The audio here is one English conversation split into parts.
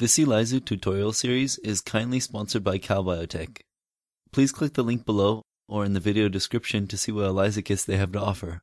This ELISA tutorial series is kindly sponsored by CalBiotech. Please click the link below or in the video description to see what ELISA kits they have to offer.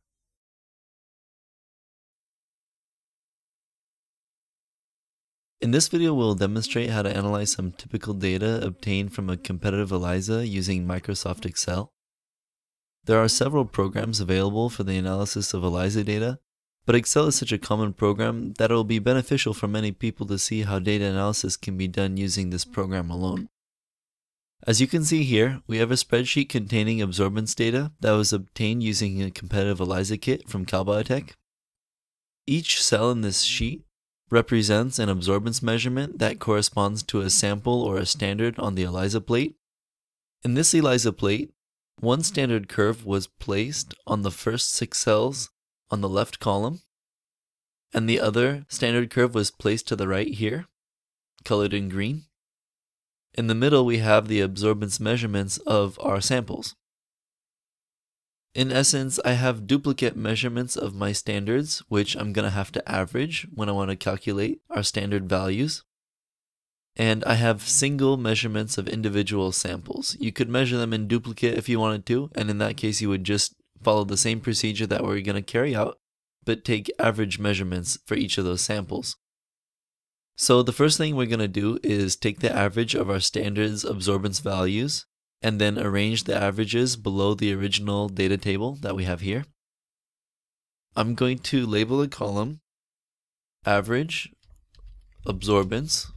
In this video, we'll demonstrate how to analyze some typical data obtained from a competitive ELISA using Microsoft Excel. There are several programs available for the analysis of ELISA data, but Excel is such a common program that it will be beneficial for many people to see how data analysis can be done using this program alone. As you can see here, we have a spreadsheet containing absorbance data that was obtained using a competitive ELISA kit from CalBiotech. Each cell in this sheet represents an absorbance measurement that corresponds to a sample or a standard on the ELISA plate. In this ELISA plate, one standard curve was placed on the first 6 cells on the left column, and the other standard curve was placed to the right here, colored in green. In the middle, we have the absorbance measurements of our samples. In essence, I have duplicate measurements of my standards, which I'm going to have to average when I want to calculate our standard values. And I have single measurements of individual samples. You could measure them in duplicate if you wanted to, and in that case you would just follow the same procedure that we're going to carry out, but take average measurements for each of those samples. So the first thing we're going to do is take the average of our standards absorbance values and then arrange the averages below the original data table that we have here. I'm going to label a column average absorbance,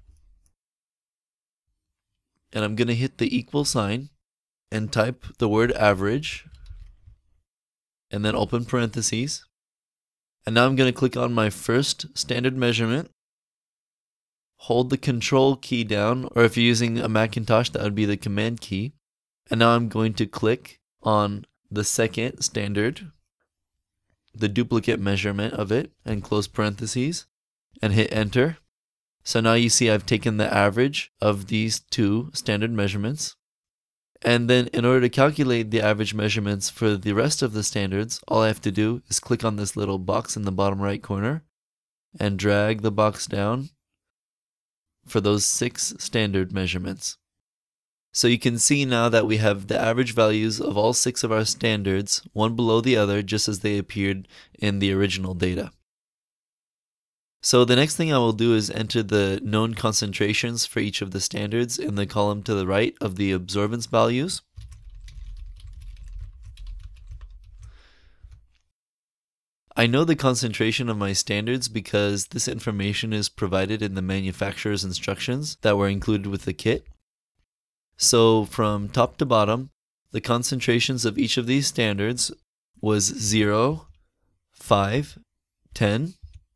and I'm going to hit the equal sign and type the word average and then open parentheses. And now I'm going to click on my first standard measurement, hold the control key down, or if you're using a Macintosh, that would be the command key. And now I'm going to click on the second standard, the duplicate measurement of it, and close parentheses, and hit enter. So now you see I've taken the average of these two standard measurements. And then in order to calculate the average measurements for the rest of the standards, all I have to do is click on this little box in the bottom right corner and drag the box down for those 6 standard measurements. So you can see now that we have the average values of all 6 of our standards, one below the other, just as they appeared in the original data. So the next thing I will do is enter the known concentrations for each of the standards in the column to the right of the absorbance values. I know the concentration of my standards because this information is provided in the manufacturer's instructions that were included with the kit. So from top to bottom, the concentrations of each of these standards was 0, 5, 10,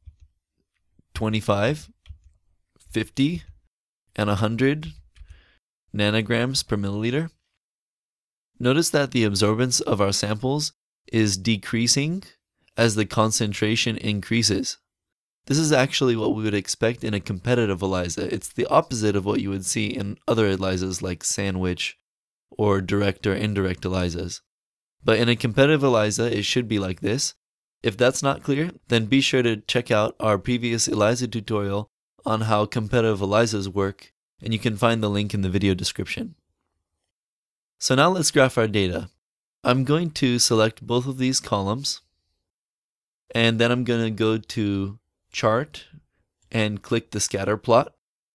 25, 50, and 100 nanograms per milliliter. Notice that the absorbance of our samples is decreasing as the concentration increases. This is actually what we would expect in a competitive ELISA. It's the opposite of what you would see in other ELISAs like sandwich or direct or indirect ELISAs. But in a competitive ELISA, it should be like this. If that's not clear, then be sure to check out our previous ELISA tutorial on how competitive ELISAs work, and you can find the link in the video description. So now let's graph our data. I'm going to select both of these columns, and then I'm going to go to Chart and click the scatter plot.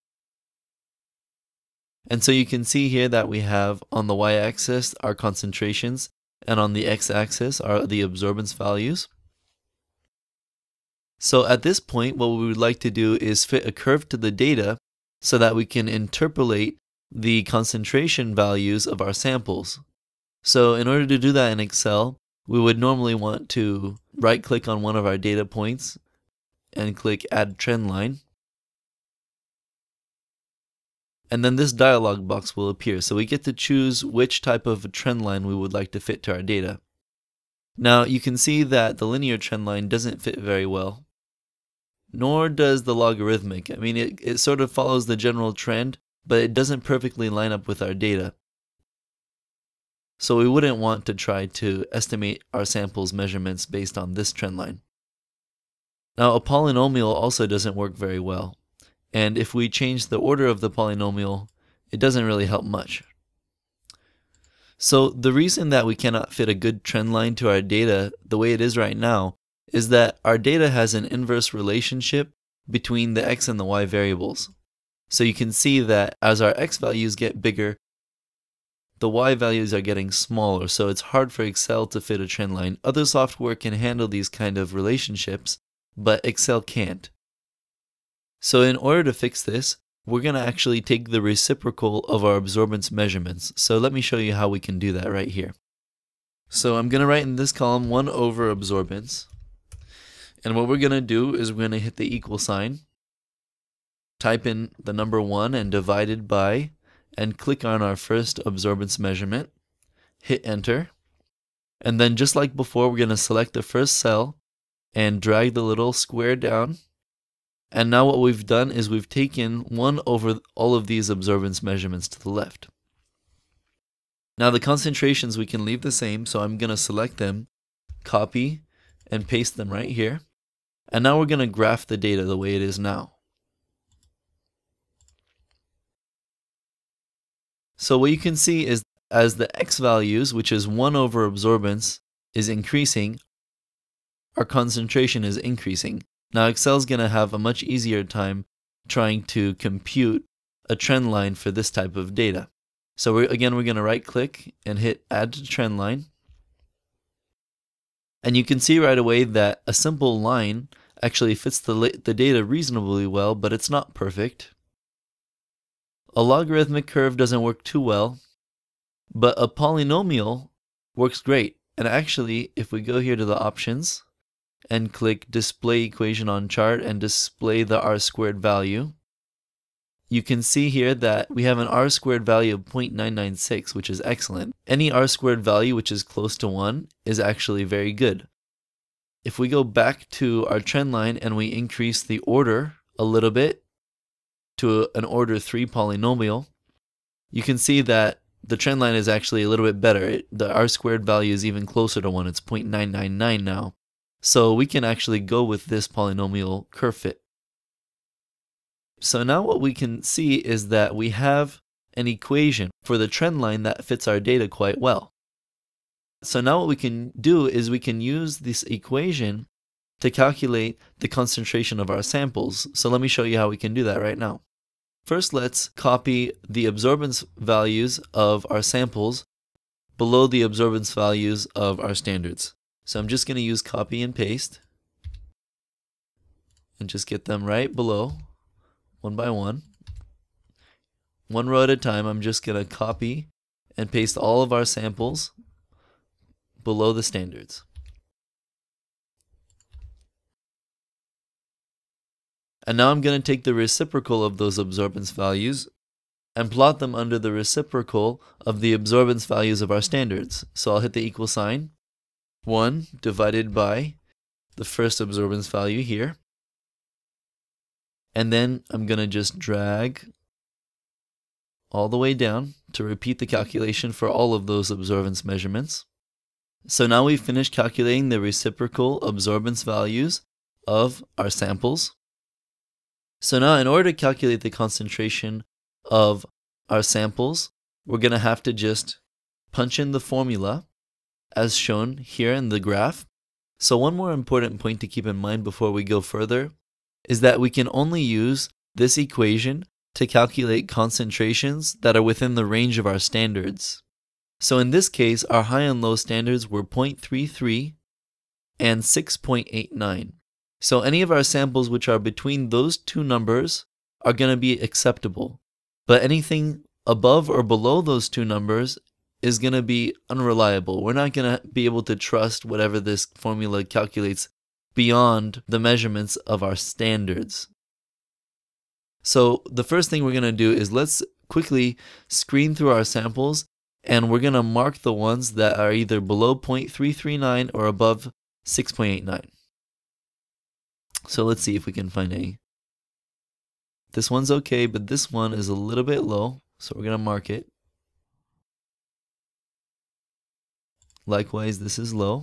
And so you can see here that we have on the y-axis our concentrations, and on the x-axis are the absorbance values. So at this point, what we would like to do is fit a curve to the data so that we can interpolate the concentration values of our samples. So in order to do that in Excel, we would normally want to right-click on one of our data points and click Add Trend Line. And then this dialog box will appear. So we get to choose which type of trend line we would like to fit to our data. Now you can see that the linear trend line doesn't fit very well, nor does the logarithmic. I mean, it sort of follows the general trend, but it doesn't perfectly line up with our data. So we wouldn't want to try to estimate our sample's measurements based on this trend line. Now, a polynomial also doesn't work very well. And if we change the order of the polynomial, it doesn't really help much. So the reason that we cannot fit a good trend line to our data the way it is right now is that our data has an inverse relationship between the x and the y variables. So you can see that as our x values get bigger, the y values are getting smaller, so it's hard for Excel to fit a trend line. Other software can handle these kind of relationships, but Excel can't. So in order to fix this, we're going to actually take the reciprocal of our absorbance measurements. So let me show you how we can do that right here. So I'm going to write in this column 1 over absorbance. And what we're going to do is we're going to hit the equal sign, type in the number 1 and divide it by, and click on our first absorbance measurement, hit enter. And then just like before, we're going to select the first cell and drag the little square down. And now what we've done is we've taken 1 over all of these absorbance measurements to the left. Now the concentrations we can leave the same, so I'm going to select them, copy, and paste them right here. And now we're going to graph the data the way it is now. So what you can see is as the x values, which is 1 over absorbance, is increasing, our concentration is increasing. Now Excel is going to have a much easier time trying to compute a trend line for this type of data. So we're going to right click and hit add to trend line. And you can see right away that a simple line actually fits the data reasonably well, but it's not perfect. A logarithmic curve doesn't work too well, but a polynomial works great. And actually, if we go here to the options and click display equation on chart and display the r squared value, you can see here that we have an r squared value of 0.996, which is excellent. Any r squared value which is close to 1 is actually very good. If we go back to our trend line and we increase the order a little bit to an order 3 polynomial, you can see that the trend line is actually a little bit better. The r squared value is even closer to 1. It's 0.999 now. So we can actually go with this polynomial curve fit. So now what we can see is that we have an equation for the trend line that fits our data quite well. So now what we can do is we can use this equation to calculate the concentration of our samples. So let me show you how we can do that right now. First, let's copy the absorbance values of our samples below the absorbance values of our standards. So I'm just going to use copy and paste and just get them right below, one by one. One row at a time, I'm just going to copy and paste all of our samples below the standards. And now I'm going to take the reciprocal of those absorbance values and plot them under the reciprocal of the absorbance values of our standards. So I'll hit the equal sign. 1 divided by the first absorbance value here. And then I'm going to just drag all the way down to repeat the calculation for all of those absorbance measurements. So now we've finished calculating the reciprocal absorbance values of our samples. So now in order to calculate the concentration of our samples, we're going to have to just punch in the formula as shown here in the graph. So one more important point to keep in mind before we go further is that we can only use this equation to calculate concentrations that are within the range of our standards. So in this case, our high and low standards were 0.33 and 6.89. So any of our samples which are between those two numbers are going to be acceptable. But anything above or below those two numbers is going to be unreliable. We're not going to be able to trust whatever this formula calculates beyond the measurements of our standards. So the first thing we're going to do is let's quickly screen through our samples, and we're going to mark the ones that are either below 0.339 or above 6.89. So let's see if we can find any. This one's okay, but this one is a little bit low, so we're going to mark it. Likewise, this is low.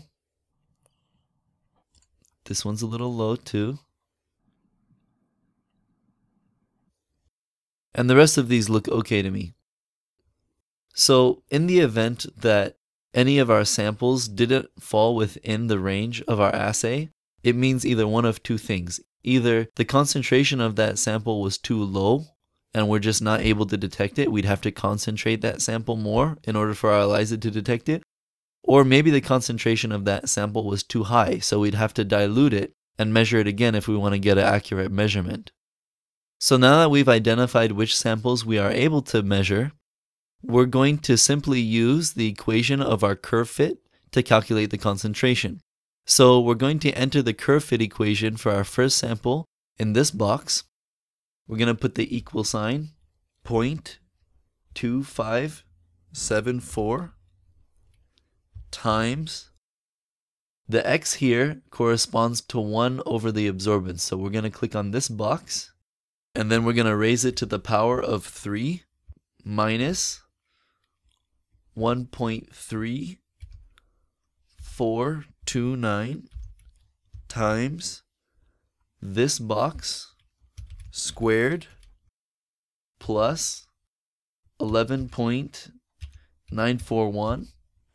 This one's a little low too. And the rest of these look okay to me. So in the event that any of our samples didn't fall within the range of our assay, it means either one of two things. Either the concentration of that sample was too low and we're just not able to detect it. We'd have to concentrate that sample more in order for our ELISA to detect it. Or maybe the concentration of that sample was too high, so we'd have to dilute it and measure it again if we want to get an accurate measurement. So now that we've identified which samples we are able to measure, we're going to simply use the equation of our curve fit to calculate the concentration. So we're going to enter the curve fit equation for our first sample in this box. We're going to put the equal sign, 0.2574 times the x here corresponds to 1 over the absorbance. So we're going to click on this box, and then we're going to raise it to the power of 3 minus 1.3429 times this box squared plus 11.941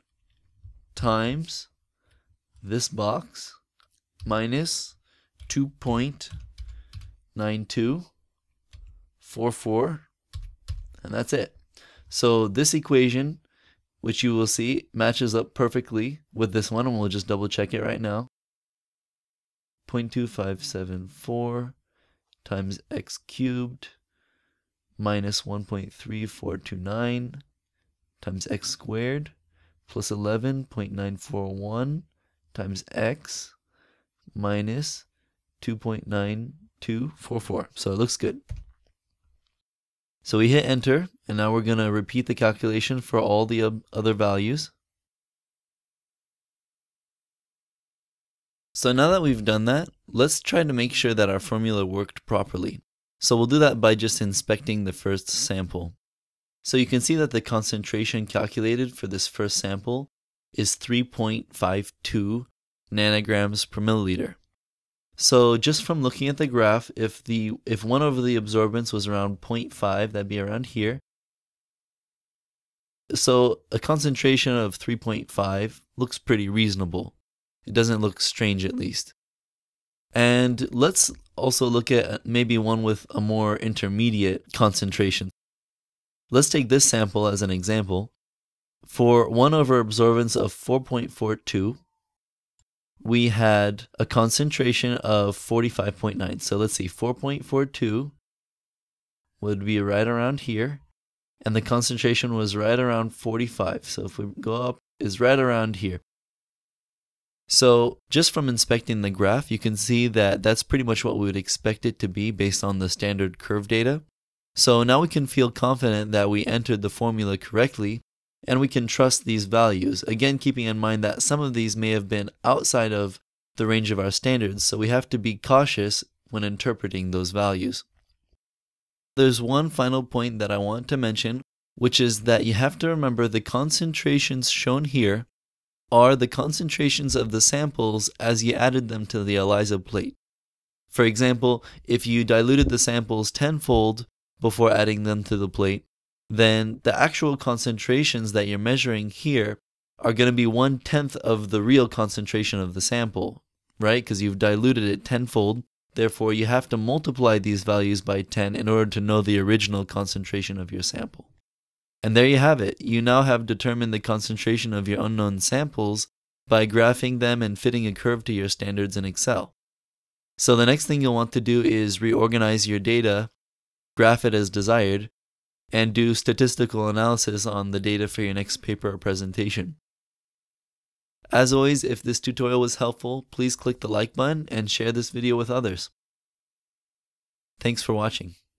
times this box minus 2.9244, and that's it. So this equation, which you will see, matches up perfectly with this one, and we'll just double check it right now. 0.2574 times x cubed minus 1.3429 times x squared plus 11.941 times x minus 2.9244. So it looks good. So we hit enter, and now we're going to repeat the calculation for all the other values. So now that we've done that, let's try to make sure that our formula worked properly. So we'll do that by just inspecting the first sample. So you can see that the concentration calculated for this first sample is 3.52 nanograms per milliliter. So just from looking at the graph, if 1 over the absorbance was around 0.5, that'd be around here. So a concentration of 3.5 looks pretty reasonable. It doesn't look strange, at least. And let's also look at maybe one with a more intermediate concentration. Let's take this sample as an example. For 1 over absorbance of 4.42, we had a concentration of 45.9. So let's see, 4.42 would be right around here, and the concentration was right around 45. So if we go up, is right around here. So just from inspecting the graph, you can see that that's pretty much what we would expect it to be based on the standard curve data. So now we can feel confident that we entered the formula correctly, and we can trust these values. Again, keeping in mind that some of these may have been outside of the range of our standards, so we have to be cautious when interpreting those values. There's one final point that I want to mention, which is that you have to remember the concentrations shown here are the concentrations of the samples as you added them to the ELISA plate. For example, if you diluted the samples tenfold before adding them to the plate, then the actual concentrations that you're measuring here are going to be 1/10 of the real concentration of the sample, right? Because you've diluted it tenfold. Therefore, you have to multiply these values by 10 in order to know the original concentration of your sample. And there you have it. You now have determined the concentration of your unknown samples by graphing them and fitting a curve to your standards in Excel. So the next thing you'll want to do is reorganize your data, graph it as desired, and do statistical analysis on the data for your next paper or presentation. As always, if this tutorial was helpful, please click the like button and share this video with others. Thanks for watching.